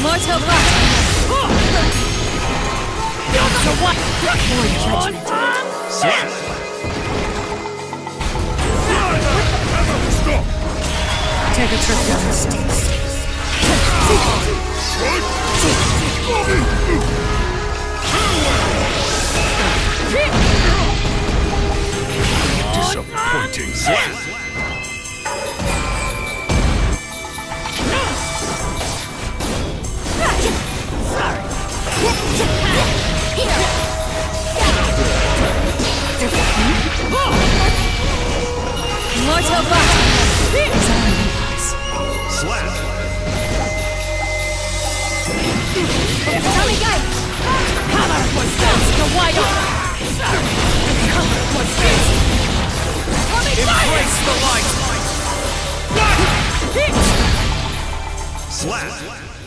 Mortal block! So what? Poor judgment. Slap! Stop! Take a trip down the stairs. Disappointing slap! Mortal block! Slap! Tommy guy! Cover for steps to wide open! Cover for steps! Embrace the light! Slap!